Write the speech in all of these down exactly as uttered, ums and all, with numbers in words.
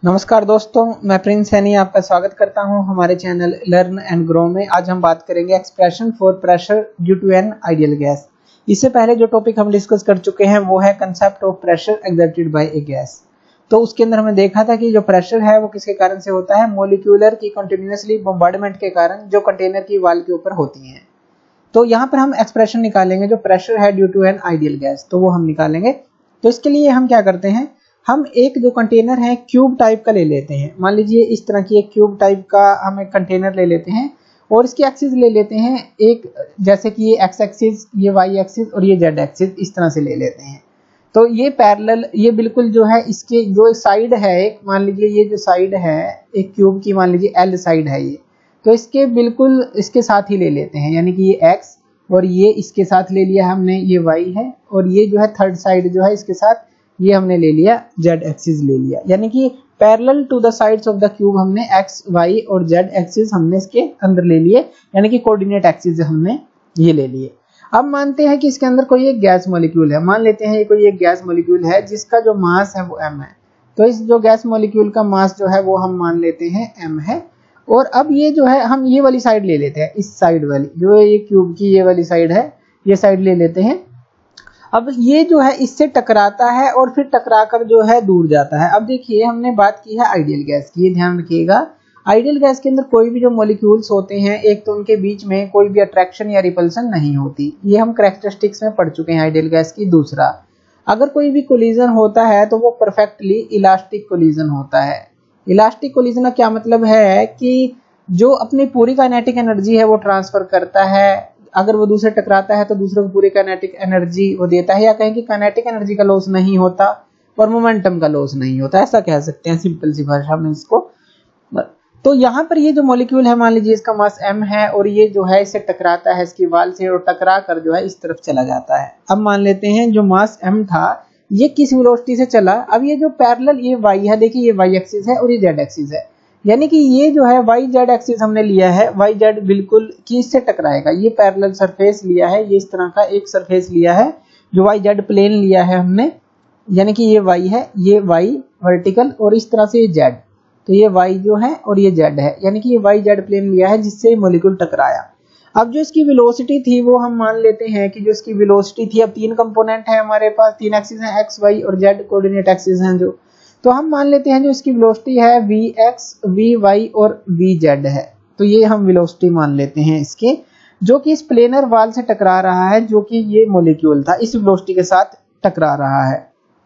नमस्कार दोस्तों, मैं प्रिंस सैनी आपका स्वागत करता हूं हमारे चैनल लर्न एंड ग्रो में। आज हम बात करेंगे expression for pressure due to an ideal gas. इससे पहले जो टॉपिक हम डिस्कस कर चुके हैं वो है concept of pressure exerted by a gas. तो उसके अंदर हमने देखा था कि जो प्रेशर है वो किसके कारण से होता है, मॉलिक्यूलर की कंटिन्यूअसली बॉम्बार्डमेंट के कारण जो कंटेनर की वॉल के ऊपर होती है। तो यहाँ पर हम एक्सप्रेशन निकालेंगे जो प्रेशर है due to an ideal gas, तो वो हम निकालेंगे। तो इसके लिए हम क्या करते हैं, हम एक जो कंटेनर है क्यूब टाइप का ले लेते हैं। मान लीजिए इस तरह की एक क्यूब टाइप का हम एक कंटेनर ले लेते हैं और इसकी एक्सिस ले लेते हैं एक, जैसे कि ये एक्स एक्सिस, ये वाई एक्सिस और ये जेड एक्सिस, इस तरह से ले लेते हैं। तो ये पैरेलल, ये बिल्कुल जो है इसके जो साइड है, एक मान लीजिए ये जो साइड है एक क्यूब की, मान लीजिए एल साइड है ये, तो इसके बिल्कुल इसके साथ ही ले लेते हैं। यानी कि ये एक्स और ये इसके साथ ले लिया हमने, ये वाई है, और ये जो है थर्ड साइड जो है इसके साथ ये हमने ले लिया जेड एक्सिस ले लिया। यानी कि parallel to the sides of the cube हमने एक्स वाई और जेड एक्सिस हमने इसके अंदर ले लिए, यानी कि कोऑर्डिनेट एक्सिस हमने ये ले लिए। अब मानते हैं कि इसके अंदर कोई एक गैस मॉलिक्यूल है, मान लेते हैं ये कोई एक गैस मॉलिक्यूल है जिसका जो मास है वो एम है। तो इस जो गैस मॉलिक्यूल का मास जो है वो हम मान लेते हैं एम है। और अब ये जो है हम ये वाली साइड ले लेते हैं, इस साइड वाली जो ये क्यूब की ये वाली साइड है, ये साइड ले लेते हैं। अब ये जो है इससे टकराता है और फिर टकराकर जो है दूर जाता है। अब देखिए हमने बात की है आइडियल गैस की, ध्यान रखिएगा। आइडियल गैस के अंदर कोई भी जो मॉलिक्यूल्स होते हैं, एक तो उनके बीच में कोई भी अट्रैक्शन या रिपल्सन नहीं होती, ये हम कैरेक्टरिस्टिक्स में पढ़ चुके हैं आइडियल गैस की। दूसरा, अगर कोई भी कोलिजन होता है तो वो परफेक्टली इलास्टिक कोलिजन होता है। इलास्टिक कोलिजन का क्या मतलब है कि जो अपनी पूरी काइनेटिक एनर्जी है वो ट्रांसफर करता है। अगर वो दूसरे टकराता है तो दूसरे को पूरी काइनेटिक एनर्जी वो देता है, या कहें कि काइनेटिक एनर्जी का लॉस नहीं होता और मोमेंटम का लॉस नहीं होता, ऐसा कह सकते हैं सिंपल सी भाषा में इसको। तो यहाँ पर ये जो मॉलिक्यूल है, मान लीजिए इसका मास m है और ये जो है इससे टकराता है इसकी वाल से और टकरा कर जो है इस तरफ चला जाता है। अब मान लेते हैं जो मास m था ये किस वेलोसिटी से चला। अब ये जो पैरेलल ये y है, देखिए ये y एक्सिस है और ये z एक्सिस है, यानी कि ये जो है वाई जेड एक्सिस हमने लिया है, वाई जेड बिल्कुल किससे टकराएगा, ये पैरेलल सरफेस लिया है, ये इस तरह का एक सरफेस लिया है जो वाई जेड प्लेन लिया है हमने, यानी कि ये वाई है, ये वाई वर्टिकल और इस तरह से ये जेड, तो ये वाई जो है और ये जेड है, यानी कि ये वाई जेड प्लेन लिया है जिससे मॉलिक्यूल टकराया। अब जो इसकी वेलोसिटी थी वो हम मान लेते हैं कि जो इसकी वेलोसिटी थी, अब तीन कंपोनेंट है हमारे पास, तीन एक्सिस हैं, एक्स वाई और जेड कोऑर्डिनेट एक्सिस हैं जो, तो हम मान लेते हैं जो इसकी वेलोसिटी है वी एक्स, वी वाई और वी जेड है। तो ये हम वेलोसिटी मान लेते हैं इसके, जो कि इस प्लेनर वाल से टकरा रहा है, जो कि ये मॉलिक्यूल था इस वेलोसिटी के साथ टकरा रहा है।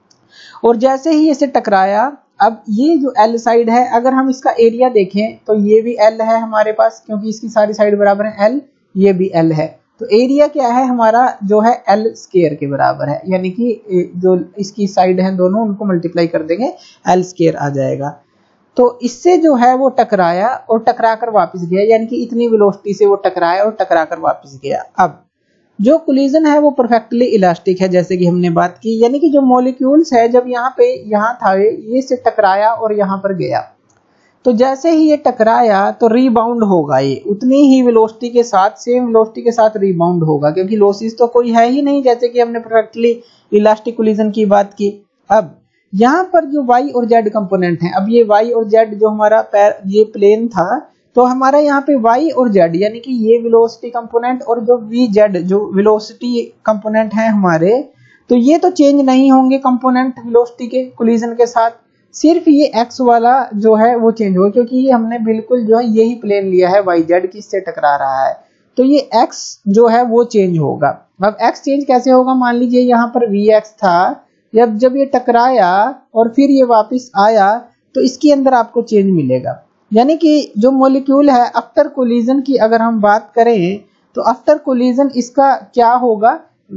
और जैसे ही इसे टकराया, अब ये जो एल साइड है, अगर हम इसका एरिया देखें तो ये भी एल है हमारे पास, क्योंकि इसकी सारी साइड बराबर है एल, ये भी एल है। तो एरिया क्या है हमारा, जो है एल स्केयर के बराबर है, यानी कि जो इसकी साइड है दोनों उनको मल्टीप्लाई कर देंगे, एल स्केयर आ जाएगा। तो इससे जो है वो टकराया और टकरा कर वापस गया, यानी कि इतनी वेलोसिटी से वो टकराया और टकरा कर वापस गया। अब जो कोलिजन है वो परफेक्टली इलास्टिक है, जैसे कि हमने बात की, यानी कि जो मॉलिक्यूल्स है जब यहाँ पे यहाँ था ये से टकराया और यहाँ पर गया, तो जैसे ही ये टकराया तो रीबाउंड होगा, ये उतनी ही वेलोसिटी के साथ, सेम वेलोसिटी के साथ रीबाउंड होगा, क्योंकि लॉसेस तो कोई है ही नहीं, जैसे कि हमने परफेक्टली इलास्टिक कोलिजन की बात की। अब यहाँ पर जो y और z कंपोनेंट हैं, अब ये y और z जो हमारा पैर ये प्लेन था, तो हमारा यहाँ पे y और z यानी कि ये वेलोसिटी कंपोनेंट और जो vz जो वेलोसिटी कंपोनेंट है हमारे, तो ये तो चेंज नहीं होंगे कंपोनेंट वेलोसिटी के कोलिजन के साथ, सिर्फ ये x वाला जो है वो चेंज होगा, क्योंकि ये हमने बिल्कुल जो है यही प्लेन लिया है वाई जेड किससे टकरा रहा है, तो ये x जो है वो चेंज होगा। अब x चेंज कैसे होगा, मान लीजिए यहाँ पर vx था, जब जब ये टकराया और फिर ये वापस आया तो इसके अंदर आपको चेंज मिलेगा। यानी कि जो मॉलिक्यूल है आफ्टर कोलिजन की अगर हम बात करें तो आफ्टर कोलिजन इसका क्या होगा,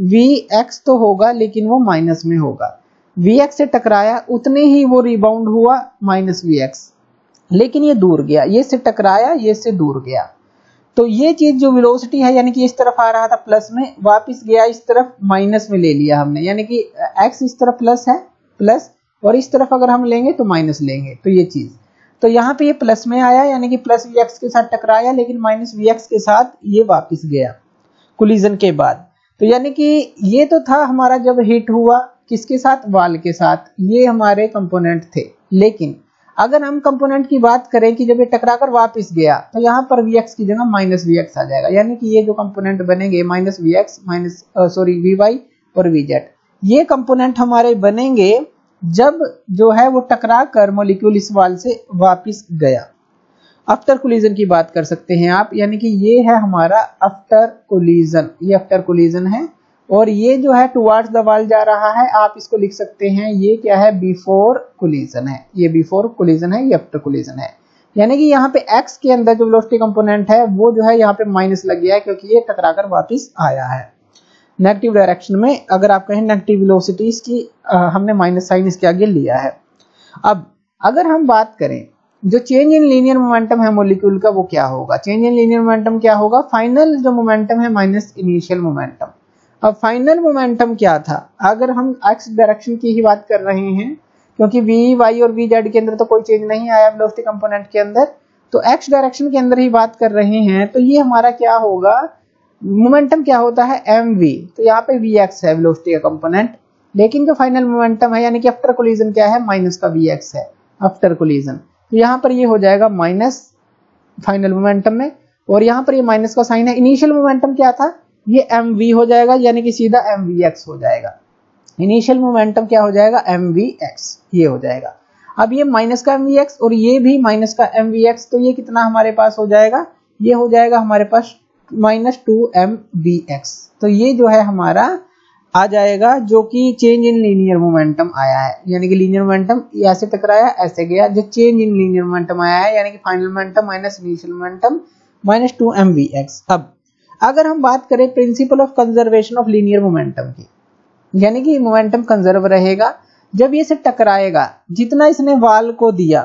vx तो होगा लेकिन वो माइनस में होगा, vx से टकराया उतने ही वो रिबाउंड हुआ माइनस vx, लेकिन ये दूर गया, ये से टकराया ये से दूर गया। तो ये चीज जो वेलोसिटी है, यानी कि इस तरफ आ रहा था प्लस में, वापस गया इस तरफ माइनस में ले लिया हमने, यानी कि x इस तरफ प्लस है प्लस, और इस तरफ अगर हम लेंगे तो माइनस लेंगे, तो ये चीज, तो यहाँ पे ये प्लस में आया, यानी कि प्लस vx के साथ टकराया लेकिन माइनस vx के साथ ये वापस गया कोलिजन के बाद। तो यानी कि ये तो था हमारा जब हिट हुआ किसके साथ, वाल के साथ, ये हमारे कंपोनेंट थे। लेकिन अगर हम कंपोनेंट की बात करें कि जब ये टकरा कर वापिस गया तो यहाँ पर Vx की जगह माइनस वी एक्स आ जाएगा, यानी कि ये जो कंपोनेंट बनेंगे minus v x minus sorry v y और वी जेड, ये कंपोनेंट हमारे बनेंगे जब जो है वो टकरा कर मॉलिक्यूल इस वाल से वापिस गया। आफ्टर कोलिजन की बात कर सकते हैं आप, यानी कि ये है हमारा आफ्टर कोलिजन, ये आफ्टर कोलिजन है, और ये जो है टुवर्ड्स द वाल जा रहा है, आप इसको लिख सकते हैं ये क्या है, बिफोर कोलिजन है, ये बिफोर कोलिजन है, ये आफ्टर कोलिजन है। यानी कि यहाँ पे x के अंदर जो वेलोसिटी कंपोनेंट है वो जो है यहाँ पे माइनस लग गया है क्योंकि ये टकराकर वापस आया है नेगेटिव डायरेक्शन में। अगर आप कहें नेगेटिव वेलोसिटीज की आ, हमने माइनस साइन इसके आगे लिया है। अब अगर हम बात करें जो चेंज इन लीनियर मोमेंटम है मॉलिक्यूल का वो क्या होगा, चेंज इन लीनियर मोमेंटम क्या होगा, फाइनल जो मोमेंटम है माइनस इनिशियल मोमेंटम। अब फाइनल मोमेंटम क्या था, अगर हम एक्स डायरेक्शन की ही बात कर रहे हैं क्योंकि वी वाई और वी जेड के अंदर तो कोई चेंज नहीं आया वेलोसिटी कंपोनेंट के अंदर, तो एक्स डायरेक्शन के अंदर ही बात कर रहे हैं, तो ये हमारा क्या होगा, मोमेंटम क्या होता है एम वी, तो यहाँ पे वी एक्स है वेलोसिटी का कंपोनेंट, लेकिन जो फाइनल मोमेंटम है यानी कि आफ्टर कोलिजन क्या है, माइनस का वी एक्स है आफ्टर कोलिजन, तो यहाँ पर ये हो जाएगा माइनस फाइनल मोमेंटम में, और यहाँ पर ये माइनस का साइन है। इनिशियल मोमेंटम क्या था, ये एम वी हो जाएगा, यानी कि सीधा एम वी एक्स हो जाएगा, इनिशियल मोमेंटम क्या हो जाएगा, एम वी एक्स, ये हो जाएगा। अब ये माइनस का एम वी एक्स और ये भी माइनस का एम वी एक्स, तो ये कितना हमारे पास हो जाएगा, ये हो जाएगा हमारे पास minus two m v x, तो ये जो है हमारा आ जाएगा जो कि चेंज इन लीनियर मोमेंटम आया है, यानी कि लीनियर मोमेंटम ऐसे टकराया ऐसे गया, जो चेंज इन लीनियर मोमेंटम आया है यानी कि final momentum minus initial momentum minus two m v x. अब अगर हम बात करें principle of conservation of linear momentum की, यानी कि मोमेंटम कंजर्व रहेगा जब ये से टकराएगा, जितना इसने वाल को दिया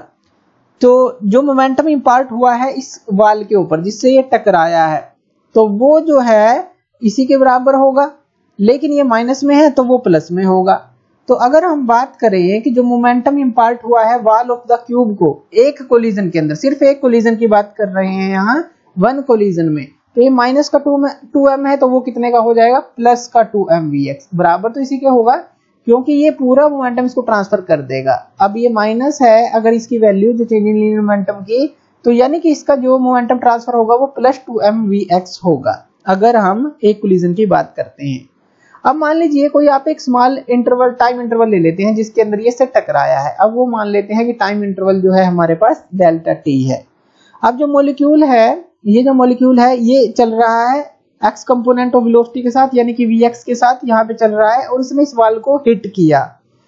तो जो मोमेंटम इंपार्ट हुआ है इस वाल के ऊपर जिससे ये टकराया है तो वो जो है इसी के बराबर होगा, लेकिन ये माइनस में है तो वो प्लस में होगा। तो अगर हम बात करें कि जो मोमेंटम इंपार्ट हुआ है वाल ऑफ द क्यूब को एक कोलिजन के अंदर, सिर्फ एक कोलिजन की बात कर रहे हैं यहाँ वन कोलिजन में, तो ये माइनस का टू में टू एम है तो वो कितने का हो जाएगा, प्लस का टू एम वी एक्स, बराबर तो इसी के होगा क्योंकि ये पूरा मोमेंटम इसको ट्रांसफर कर देगा। अब ये माइनस है, अगर इसकी वैल्यू जो चेंज इन लीनियर मोमेंटम की, तो यानी कि इसका जो मोमेंटम ट्रांसफर होगा वो plus two m v x होगा अगर हम एक कोलिजन की बात करते हैं। अब मान लीजिए कोई आप एक स्मॉल इंटरवल टाइम इंटरवल ले लेते हैं जिसके अंदर ये से टकराया है, अब वो मान लेते हैं कि टाइम इंटरवल जो है हमारे पास डेल्टा टी है। अब जो मॉलिक्यूल है, ये जो मॉलिक्यूल है ये चल रहा है एक्स कंपोनेंट ऑफ वेलोसिटी के साथ यानी कि वी एक्स के साथ यहाँ पे चल रहा है, और इसने इस वाल को हिट किया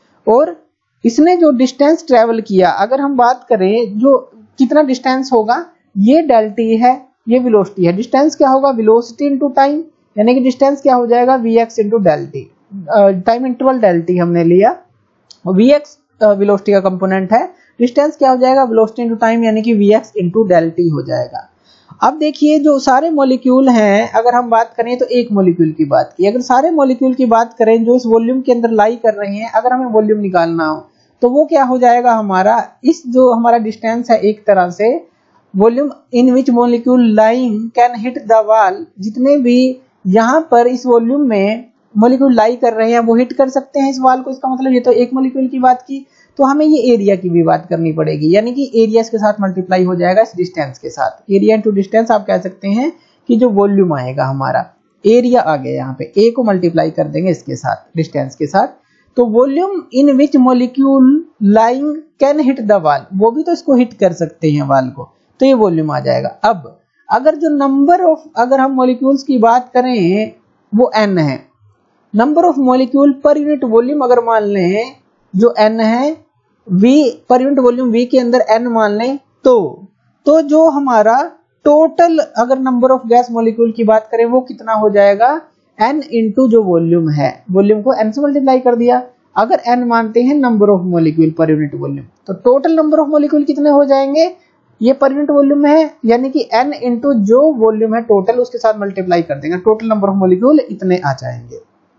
और इसने जो डिस्टेंस ट्रेवल किया, अगर हम बात करें जो कितना डिस्टेंस होगा, ये डेल्टी है, ये वेलोसिटी है, डिस्टेंस क्या होगा, वेलोसिटी इनटू टाइम, यानी कि डिस्टेंस क्या हो जाएगा, v x into del t, time interval del t हमने लिया, वी एक्स वेलोसिटी का कंपोनेंट है, डिस्टेंस क्या हो जाएगा, वेलोसिटी इनटू टाइम यानी कि वी एक्स इंटू डेल्टी हो जाएगा। अब देखिए जो सारे मॉलिक्यूल हैं, अगर हम बात करें तो एक मॉलिक्यूल की बात की, अगर सारे मॉलिक्यूल की बात करें जो इस वॉल्यूम के अंदर लाई कर रहे हैं, अगर हमें वॉल्यूम निकालना हो तो वो क्या हो जाएगा हमारा, इस जो हमारा डिस्टेंस है एक तरह से volume in which molecule lying can hit the wall, जितने भी यहाँ पर इस वॉल्यूम में मॉलिक्यूल लाई कर रहे हैं वो हिट कर सकते हैं इस वॉल को, इसका मतलब ये तो एक मॉलिक्यूल की बात की, तो हमें ये एरिया की भी बात करनी पड़ेगी, यानी कि एरिया के साथ मल्टीप्लाई हो जाएगा इस डिस्टेंस के साथ, एरिया इनटू डिस्टेंस आप कह सकते हैं कि जो वॉल्यूम आएगा हमारा, एरिया आ गया यहाँ पे, ए को मल्टीप्लाई कर देंगे इसके साथ डिस्टेंस के साथ, तो volume in which molecule lying can hit the wall, वो भी तो इसको हिट कर सकते हैं वॉल को, तो ये वॉल्यूम आ जाएगा। अब अगर जो नंबर ऑफ, अगर हम मॉलिक्यूल्स की बात करें वो n है, नंबर ऑफ मॉलिक्यूल पर यूनिट वॉल्यूम अगर मान लें जो n है, v पर यूनिट वॉल्यूम v के अंदर n मान लें, तो तो जो हमारा टोटल अगर नंबर ऑफ गैस मॉलिक्यूल की बात करें वो कितना हो जाएगा, n इंटू जो वॉल्यूम है, वॉल्यूम को n से मल्टीप्लाई कर दिया, अगर n मानते हैं नंबर ऑफ मॉलिक्यूल पर यूनिट वॉल्यूम, तो टोटल नंबर ऑफ मॉलिक्यूल कितने हो जाएंगे, ये पर यूनिट वॉल्यूम में है यानी कि n इंटू जो वॉल्यूम है टोटल उसके साथ मल्टीप्लाई कर देंगे, टोटल नंबर ऑफ मॉलिक्यूल इतने आ जाएंगे।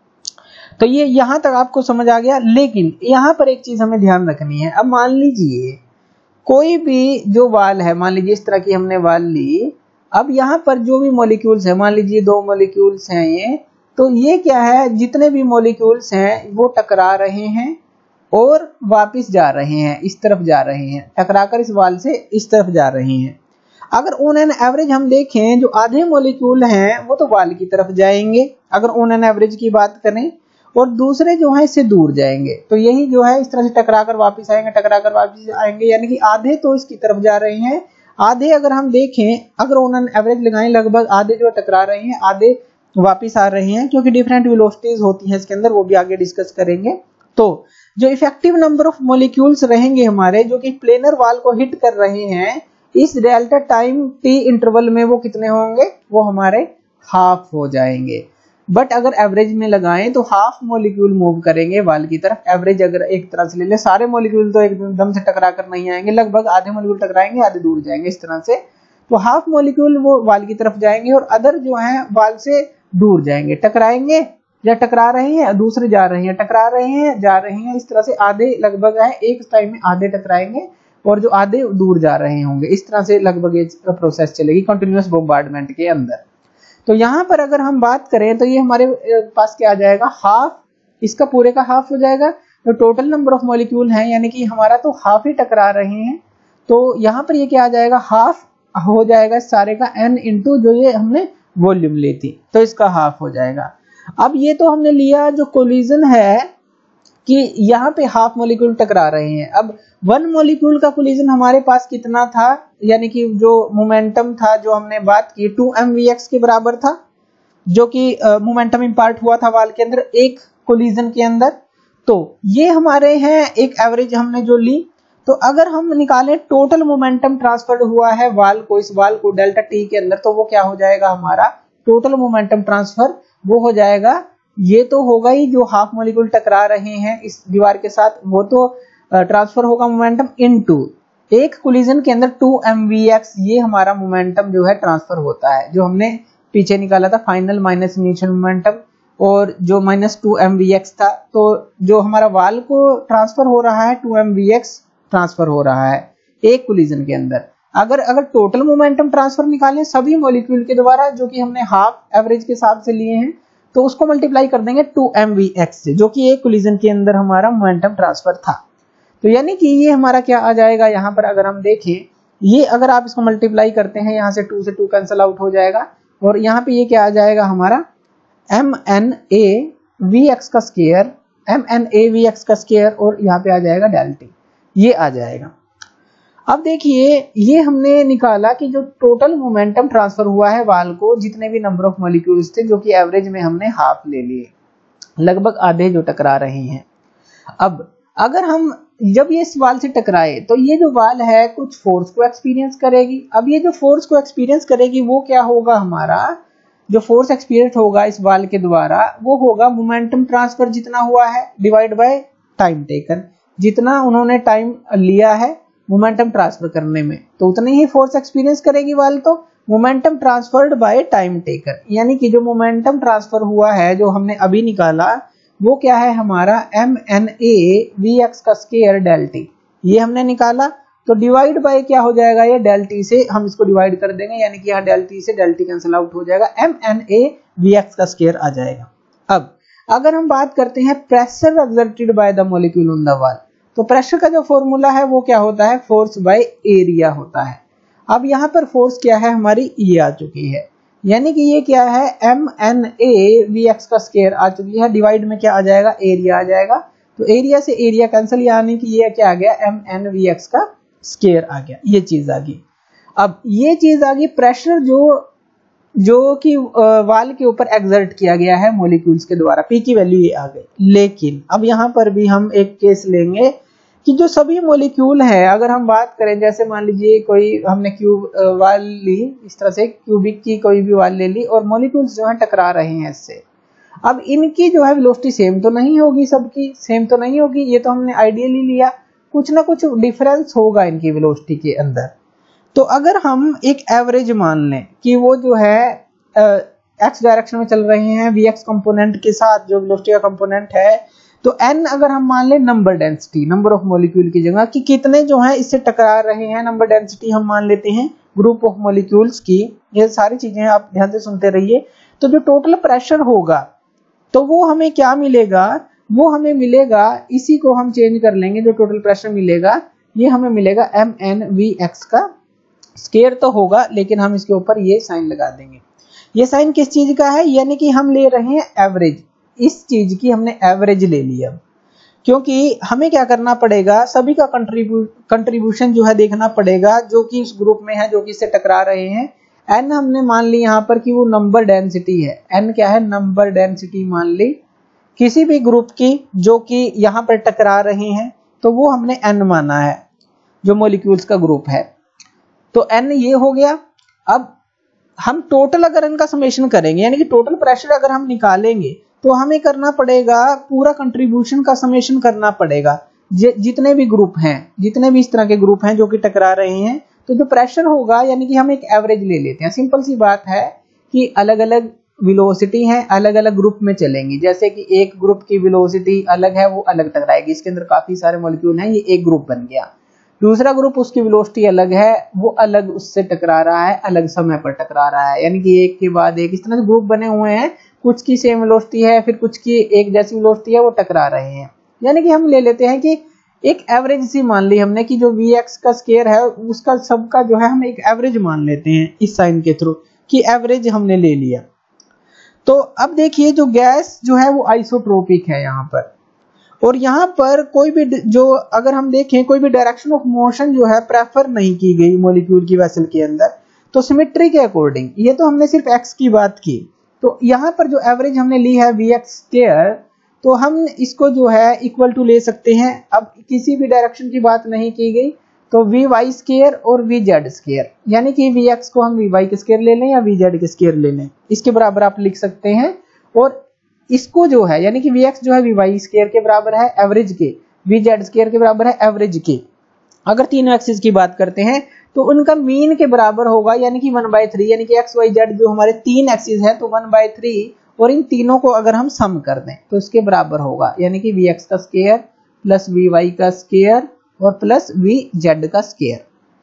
तो ये यहां तक आपको समझ आ गया, लेकिन यहां पर एक चीज हमें ध्यान रखनी है। अब मान लीजिए कोई भी जो वाल है, मान लीजिए इस तरह की हमने वाल ली, अब यहाँ पर जो भी मॉलिक्यूल्स है, मान लीजिए दो मॉलिक्यूल्स हैं ये, तो ये क्या है, जितने भी मॉलिक्यूल्स हैं वो टकरा रहे हैं और वापस जा रहे हैं, इस तरफ जा रहे हैं, टकराकर इस वाल से इस तरफ जा रहे हैं। अगर ऑन एन एवरेज हम देखें, जो आधे मॉलिक्यूल हैं वो तो वाल की तरफ जाएंगे अगर ऑन एन एवरेज की बात करें, और दूसरे जो है इससे दूर जाएंगे। तो यही जो है इस तरह से टकराकर वापस आएंगे, टकराकर वापस आएंगे, यानी कि आधे तो इसकी तरफ जा रहे हैं, आधे अगर हम देखें, अगर ऑन एन एवरेज लगाएं, लगभग आधे जो टकरा रहे हैं, आधे वापस आ रहे हैं, क्योंकि डिफरेंट वेलोसिटीज होती हैं इसके अंदर, वो भी आगे डिस्कस करेंगे। तो जो इफेक्टिव नंबर ऑफ मॉलिक्यूल्स रहेंगे हमारे, जो कि प्लेनर वाल को हिट कर रहे हैं, इस डेल्टा टाइम टी इंटरवल में वो कितने होंगे, वो हमारे हाफ हो जाएंगे। बट अगर एवरेज में लगाएं तो हाफ मॉलिक्यूल मूव करेंगे वाल की तरफ। एवरेज अगर एक तरह से ले ले, सारे मॉलिक्यूल तो एकदम से टकरा कर नहीं आएंगे, लगभग आधे मॉलिक्यूल टकराएंगे, आधे दूर जाएंगे, इस तरह से। तो हाफ मॉलिक्यूल वो वाल की तरफ जाएंगे और अदर जो है वाल से दूर जाएंगे, टकराएंगे या टकरा रहे हैं, दूसरे जा रहे हैं, टकरा रहे हैं, जा रहे हैं, इस तरह से आधे लगभग है, एक टाइम में आधे टकराएंगे और जो आधे दूर जा रहे होंगे, इस तरह से लगभग ये प्रोसेस चलेगी कंटिन्यूअस बॉम्बार्डमेंट के अंदर। तो यहाँ पर अगर हम बात करें तो ये हमारे पास क्या आ जाएगा, हाफ, इसका पूरे का हाफ हो जाएगा। तो टोटल नंबर ऑफ मॉलिक्यूल हैं, यानी कि हमारा तो हाफ ही टकरा रहे हैं, तो यहाँ पर ये क्या आ जाएगा, हाफ हो जाएगा सारे का n इंटू जो ये हमने वॉल्यूम ली थी, तो इसका हाफ हो जाएगा। अब ये तो हमने लिया जो कोलिजन है कि यहाँ पे हाफ मॉलिक्यूल टकरा रहे हैं। अब वन मॉलिक्यूल का कोलिजन हमारे पास कितना था, यानी कि जो मोमेंटम था, जो हमने बात की टू एम वी एक्स के बराबर था, जो कि मोमेंटम इंपार्ट हुआ था वाल के अंदर एक कोलिजन के अंदर। तो ये हमारे हैं एक एवरेज हमने जो ली। तो अगर हम निकालें टोटल मोमेंटम ट्रांसफर हुआ है वाल को, इस वाल को डेल्टा टी के अंदर, तो वो क्या हो जाएगा, हमारा टोटल मोमेंटम ट्रांसफर वो हो जाएगा, ये तो होगा ही जो हाफ मॉलिक्यूल टकरा रहे हैं इस दीवार के साथ, वो तो ट्रांसफर होगा मोमेंटम इनटू एक कोलिजन के अंदर टू एम वी एक्स, ये हमारा मोमेंटम जो है ट्रांसफर होता है, जो हमने पीछे निकाला था फाइनल माइनस इनिशियल मोमेंटम, और जो minus two m v x था। तो जो हमारा वाल को ट्रांसफर हो रहा है two m v x transfer हो रहा है एक कोलिजन के अंदर। अगर अगर टोटल मोमेंटम ट्रांसफर निकालें सभी मॉलिक्यूल के द्वारा, जो कि हमने हाफ एवरेज के हिसाब से लिए हैं, तो उसको मल्टीप्लाई कर देंगे टू एम वी एक्स से, जो कि एक कोलिजन के अंदर हमारा मोमेंटम ट्रांसफर था। तो यानी कि ये हमारा क्या आ जाएगा, यहाँ पर अगर हम देखें, ये अगर आप इसको मल्टीप्लाई करते हैं, यहाँ से टू से टू कैंसिल आउट हो जाएगा, और यहाँ पे ये क्या आ जाएगा हमारा m n a v x का square, m n a v x का स्क्वायर, और यहाँ पे आ जाएगा डेल टी, ये आ जाएगा। अब देखिए, ये हमने निकाला कि जो टोटल मोमेंटम ट्रांसफर हुआ है वाल को, जितने भी नंबर ऑफ मॉलिक्यूल्स थे, जो कि एवरेज में हमने हाफ ले लिए, लगभग आधे जो टकरा रहे हैं। अब अगर हम जब ये इस वाल से टकराए, तो ये जो वाल है कुछ फोर्स को एक्सपीरियंस करेगी। अब ये जो फोर्स को एक्सपीरियंस करेगी वो क्या होगा, हमारा जो फोर्स एक्सपीरियंस होगा इस वाल के द्वारा, वो होगा मोमेंटम ट्रांसफर जितना हुआ है डिवाइड बाय टाइम टेकन, जितना उन्होंने टाइम लिया है मोमेंटम ट्रांसफर करने में, तो उतनी ही फोर्स एक्सपीरियंस करेगी वाल। तो momentum transferred by time taken, यानी कि जो मोमेंटम ट्रांसफर हुआ है जो हमने अभी निकाला, वो क्या है हमारा m n a v x का स्क्वायर डेल टी, ये हमने निकाला। तो डिवाइड बाय क्या हो जाएगा, ये डेल टी से हम इसको डिवाइड कर देंगे, यानी कि यहाँ डेल टी से डेल टी कैंसिल आउट हो जाएगा, m n a v x का स्क्वायर आ जाएगा। अब अगर हम बात करते हैं pressure exerted by the molecule on the wall, तो प्रेशर का जो फॉर्मूला है वो क्या होता है, फोर्स बाय एरिया होता है। अब यहाँ पर फोर्स क्या है हमारी, ये आ चुकी है, यानी कि ये क्या है m n a v x का स्क्वायर आ चुकी है, डिवाइड में क्या आ जाएगा, एरिया आ जाएगा। तो एरिया से एरिया कैंसिल, यानी कि ये क्या आ गया, एम एन वी एक्स का स्क्वायर आ गया, ये चीज आ गई। अब ये चीज आ गई प्रेशर जो जो कि वाल के ऊपर एक्सर्ट किया गया है मॉलिक्यूल्स के द्वारा, पी की वैल्यू ये आ गई। लेकिन अब यहाँ पर भी हम एक केस लेंगे कि जो सभी मॉलिक्यूल हैं, अगर हम बात करें, जैसे मान लीजिए कोई हमने क्यूब वाल ली, इस तरह से क्यूबिक की कोई भी वाल ले ली, और मॉलिक्यूल्स जो है टकरा रहे हैं इससे। अब इनकी जो है वेलोसिटी सेम तो नहीं होगी, सबकी सेम तो नहीं होगी, ये तो हमने आइडियली लिया, कुछ ना कुछ डिफरेंस होगा इनकी वेलोसिटी के अंदर। तो अगर हम एक एवरेज मान लें कि वो जो है एक्स डायरेक्शन में चल रहे हैं वी एक्स कंपोनेंट के साथ, जो वेलोसिटी का कंपोनेंट है, तो n अगर हम मान लें number density, number of molecule की जगह कि कितने जो है इससे टकरा रहे हैं, नंबर डेंसिटी हम मान लेते हैं ग्रुप ऑफ मॉलिक्यूल्स की। ये सारी चीजें आप ध्यान से सुनते रहिए। तो जो टोटल प्रेशर होगा, तो वो हमें क्या मिलेगा, वो हमें मिलेगा, इसी को हम चेंज कर लेंगे, जो टोटल प्रेशर मिलेगा ये हमें मिलेगा एम एन वी एक्स का स्केयर तो होगा, लेकिन हम इसके ऊपर ये साइन लगा देंगे। ये साइन किस चीज का है, यानी कि हम ले रहे हैं एवरेज, इस चीज की हमने एवरेज ले लिया, क्योंकि हमें क्या करना पड़ेगा, सभी का कंट्रीब्यू कंट्रीब्यूशन जो है देखना पड़ेगा, जो कि इस ग्रुप में है, जो कि इससे टकरा रहे हैं। एन हमने मान ली यहाँ पर कि वो नंबर डेंसिटी है, एन क्या है, नंबर डेंसिटी मान ली किसी भी ग्रुप की जो कि यहाँ पर टकरा रहे हैं, तो वो हमने एन माना है, जो मॉलिक्यूल्स का ग्रुप है। तो एन ये हो गया। अब हम टोटल अगर इनका समेशन करेंगे, यानी कि टोटल प्रेशर अगर हम निकालेंगे, तो हमें करना पड़ेगा पूरा कंट्रीब्यूशन का समेशन करना पड़ेगा, जितने भी ग्रुप हैं, जितने भी इस तरह के ग्रुप हैं जो कि टकरा रहे हैं। तो जो प्रेशर होगा, यानी कि हम एक एवरेज ले लेते हैं। सिंपल सी बात है कि अलग अलग वेलोसिटी है, अलग अलग ग्रुप में चलेंगी। जैसे कि एक ग्रुप की वेलोसिटी अलग है, वो अलग टकराएगी, इसके अंदर काफी सारे मॉलिक्यूल हैं, ये एक ग्रुप बन गया। दूसरा ग्रुप उसकी वेलोसिटी अलग है, वो अलग उससे टकरा रहा है, अलग समय पर टकरा रहा है, यानी कि एक के बाद एक इस तरह से ग्रुप बने हुए हैं, कुछ की सेम वेलोसिटी है, फिर कुछ की एक जैसी वेलोसिटी है, वो टकरा रहे हैं। यानी कि हम ले लेते हैं कि एक एवरेज सी मान ली हमने कि जो वी एक्स का स्केयर है उसका सबका जो है हम एक एवरेज मान लेते हैं इस साइन के थ्रू, कि एवरेज हमने ले लिया। तो अब देखिए जो गैस जो है वो आइसोट्रोपिक है यहाँ पर, और यहाँ पर कोई भी जो अगर हम देखें कोई भी डायरेक्शन ऑफ मोशन जो है प्रेफर नहीं की गई मॉलिक्यूल की वेसल के अंदर। तो सिमेट्री के अकॉर्डिंग, ये तो हमने सिर्फ एक्स की बात की, तो यहाँ पर जो एवरेज हमने ली है वी एक्स स्क्वायर, तो हम इसको जो है इक्वल टू ले सकते हैं। अब किसी भी डायरेक्शन की बात नहीं की गई, तो वी वाई स्क्वायर और वी जेड स्क्वायर, यानी कि वी एक्स को हम वी वाई के स्क्वायर ले लें या वी जेड के स्क्वायर ले लें, इसके बराबर आप लिख सकते हैं। और इसको जो है यानी कि वी एक्स जो है वी वाई स्क्वायर के बराबर है एवरेज के, वी जेड स्क्वायर के बराबर है एवरेज के। अगर तीनों एक्सिस की बात करते हैं तो उनका मीन के बराबर होगा, यानी कि वन बाई थ्री, यानी कि एक्स वाई जेड जो हमारे तीन एक्सिस है तो वन बाई थ्री, और इन तीनों को अगर हम सम कर दें तो इसके बराबर होगा, यानी कि वी एक्स का स्क्वायर प्लस वी वाई का स्क्वायर और प्लस वी जेड का स्क्वायर।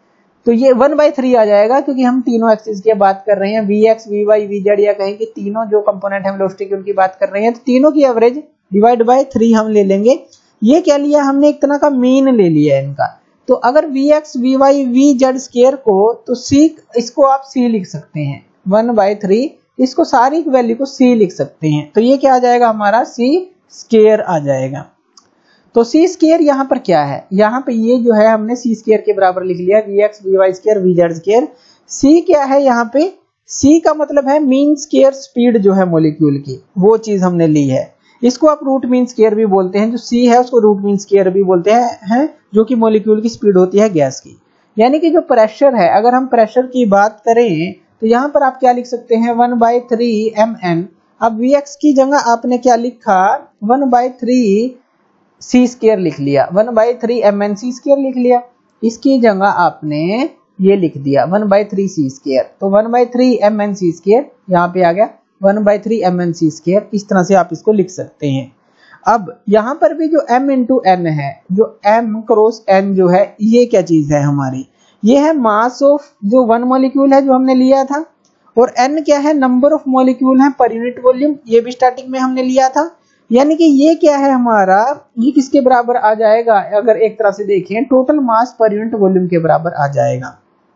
तो ये वन बाई थ्री आ जाएगा, क्योंकि हम तीनों एक्सिस की बात कर रहे हैं, v x we y v z, या कहें कि तीनों जो कंपोनेंट है वेलोसिटी की उनकी बात कर रहे हैं, तो तीनों की एवरेज डिवाइड बाय थ्री हम ले लेंगे। ये क्या लिया हमने, एक तरह का मीन ले लिया है इनका। तो अगर v x we y v Z square को, तो सी इसको आप सी लिख सकते हैं, वन बाई थ्री, इसको सारी वैल्यू को सी लिख सकते हैं। तो ये क्या आ जाएगा हमारा सी स्क्वायर आ जाएगा। तो सी स्क्वायर यहाँ पर क्या है, यहाँ पे ये जो है हमने सी स्क्वायर के बराबर लिख लिया, we x we Y square V Z square. C क्या है यहाँ पे, सी का मतलब है मीन स्क्वायर स्पीड जो है मॉलिक्यूल की, वो चीज हमने ली है। इसको आप रूट मीन स्क्वायर भी बोलते हैं, जो सी है उसको रूट मीन स्क्वायर भी बोलते हैं, हैं जो कि मॉलिक्यूल की स्पीड होती है गैस की। यानी कि जो प्रेशर है, अगर हम प्रेशर की बात करें तो यहाँ पर आप क्या लिख सकते हैं, one by three m n. अब वी एक्स की जगह आपने क्या लिखा, one by three c square लिख लिया, one by three m n c square लिख लिया। इसकी जगह आपने ये लिख दिया one by three c square, तो one by three m n c square यहाँ पे आ गया, one by three m n c square. इस तरह से आप इसको लिख सकते हैं। अब यहाँ पर भी जो m इंटू एन है, जो m क्रॉस n जो है, ये क्या चीज है हमारी, ये है मास ऑफ जो वन मॉलिक्यूल है जो हमने लिया था, और n क्या है, नंबर ऑफ मॉलिक्यूल है पर यूनिट वॉल्यूम, ये भी स्टार्टिंग में हमने लिया था। यानी कि ये क्या है हमारा, ये किसके बराबर आ जाएगा, अगर एक तरह से देखें टोटल मास पर यूनिट वॉल्यूम के बराबर आ जाएगा।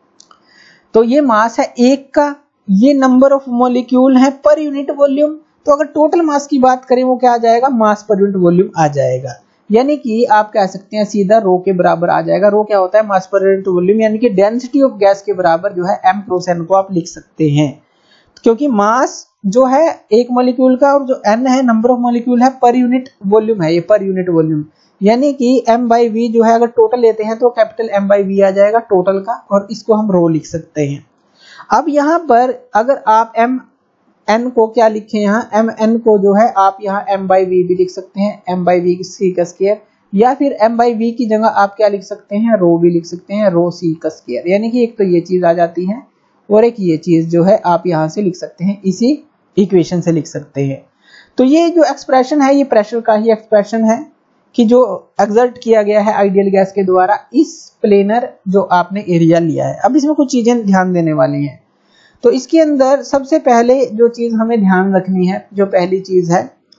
तो ये मास है एक का, ये नंबर ऑफ मॉलिक्यूल है पर यूनिट वॉल्यूम। तो अगर टोटल मास की बात करें वो क्या आ जाएगा, मास पर यूनिट वॉल्यूम आ जाएगा। यानी कि आप कह सकते हैं सीधा रो के बराबर आ जाएगा। रो क्या होता है, मास पर यूनिट वॉल्यूम, यानी कि डेंसिटी ऑफ गैस के बराबर जो है m क्रॉस n को आप लिख सकते हैं, क्योंकि मास जो है एक मॉलिक्यूल का और जो n है नंबर ऑफ मॉलिक्यूल है पर यूनिट वॉल्यूम है, ये पर यूनिट वॉल्यूम। यानी कि m बाई वी जो है, अगर टोटल लेते हैं तो कैपिटल M बाई वी आ जाएगा टोटल का, और इसको हम रो लिख सकते हैं। अब यहाँ पर अगर आप m n को क्या लिखें, यहाँ m n को जो है आप यहाँ m बाई वी भी लिख सकते हैं, m बाई वी सी का स्क्वायर, या फिर m बाई वी की जगह आप क्या लिख सकते हैं, रो भी लिख सकते हैं, रो सी का स्क्वायर। यानी कि एक तो ये चीज आ जाती है और एक ये चीज जो है आप यहाँ से लिख सकते हैं, इसी इक्वेशन से लिख सकते हैं। तो ये जो एक्सप्रेशन है ये प्रेशर का ही एक्सप्रेशन है कि जो एक्सर्ट किया गया है आइडियल गैस के द्वारा इस प्लेनर जो आपने एरिया लिया है। अब इसमें कुछ चीजें ध्यान देने वाली हैं। तो इसके अंदर सबसे पहले जो चीज हमें ध्यान रखनी है, जो पहली चीज है,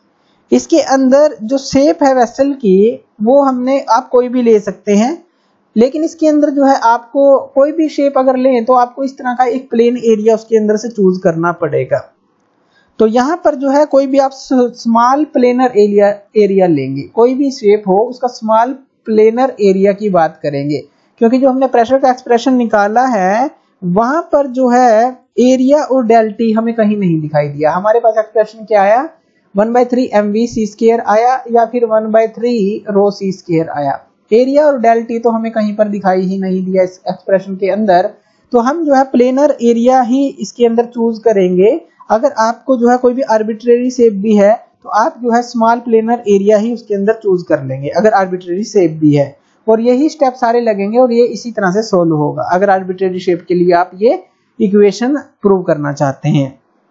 इसके अंदर जो शेप है वेसल की वो हमने आप कोई भी ले सकते हैं, लेकिन इसके अंदर जो है आपको कोई भी शेप अगर लें तो आपको इस तरह का एक प्लेन एरिया उसके अंदर से चूज करना पड़ेगा। तो यहाँ पर जो है कोई भी आप स्मॉल प्लेनर एरिया एरिया लेंगे, कोई भी शेप हो उसका स्मॉल प्लेनर एरिया की बात करेंगे, क्योंकि जो हमने प्रेशर का एक्सप्रेशन निकाला है वहां पर जो है एरिया और डेल्टी हमें कहीं नहीं दिखाई दिया। हमारे पास एक्सप्रेशन क्या आया, one by three m v c square आया या फिर one by three rho c square आया। एरिया और डेल्टी तो हमें कहीं पर दिखाई ही नहीं दिया इस एक्सप्रेशन के अंदर। तो हम जो है प्लेनर एरिया ही इसके अंदर चूज करेंगे। अगर आपको जो है कोई भी आर्बिट्रेरी शेप भी है तो आप जो है स्मॉल प्लेनर एरिया ही उसके अंदर चूज कर लेंगे अगर आर्बिट्रेरी शेप भी है, और यही स्टेप सारे लगेंगे और ये इसी तरह से सोल्व होगा अगर आर्बिट्रेरी शेप के लिए आप ये इक्वेशन प्रूव करना चाहते हैं।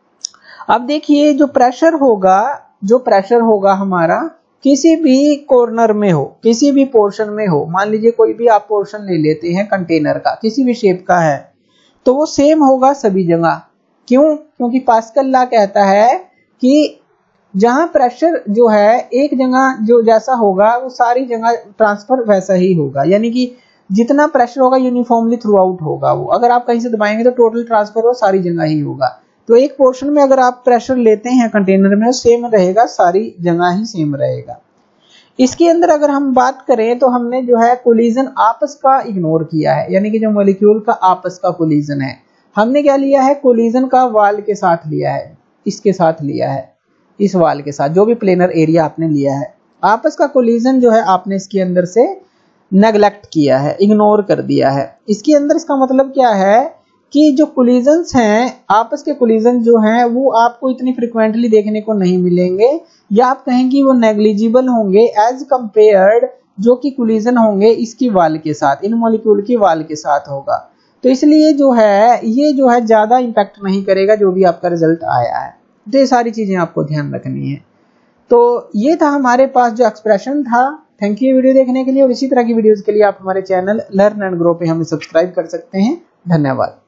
अब देखिए जो प्रेशर होगा जो प्रेशर होगा हमारा किसी भी कॉर्नर में हो, किसी भी पोर्शन में हो, मान लीजिए कोई भी आप पोर्शन ले लेते हैं कंटेनर का, किसी भी शेप का है, तो वो सेम होगा सभी जगह। क्यों? क्योंकि पास्कल लॉ कहता है कि जहां प्रेशर जो है एक जगह जो जैसा होगा वो सारी जगह ट्रांसफर वैसा ही होगा, यानी कि जितना प्रेशर होगा यूनिफॉर्मली थ्रू आउट होगा वो। अगर आप कहीं से दबाएंगे तो टोटल ट्रांसफर वो सारी जगह ही होगा। तो एक पोर्शन में अगर आप प्रेशर लेते हैं कंटेनर में, सेम रहेगा, सारी जगह ही सेम रहेगा। इसके अंदर अगर हम बात करें तो हमने जो है कोलिजन आपस का इग्नोर किया है, यानी कि जो मॉलिक्यूल का आपस का कोलिजन है हमने क्या लिया है, कोलिजन का वाल के साथ लिया है, इसके साथ लिया है, इस वाल के साथ जो भी प्लेनर एरिया आपने लिया है। आपस का कोलिजन जो है आपने इसके अंदर से नेग्लेक्ट किया है, इग्नोर कर दिया है। इसके अंदर इसका मतलब क्या है कि जो कोलिजन्स हैं, आपस के कोलिजन जो हैं वो आपको इतनी फ्रिक्वेंटली देखने को नहीं मिलेंगे, या आप कहेंगे वो नेग्लिजिबल होंगे एज कंपेयर्ड जो कि कोलिजन होंगे इसकी वाल के साथ, इन मॉलिक्यूल की वाल के साथ होगा। तो इसलिए जो है ये जो है ज्यादा इंपैक्ट नहीं करेगा जो भी आपका रिजल्ट आया है। तो ये सारी चीजें आपको ध्यान रखनी है। तो ये था हमारे पास जो एक्सप्रेशन था। थैंक यू वीडियो देखने के लिए, और इसी तरह की वीडियोस के लिए आप हमारे चैनल लर्न एंड ग्रो पे हमें सब्सक्राइब कर सकते हैं। धन्यवाद।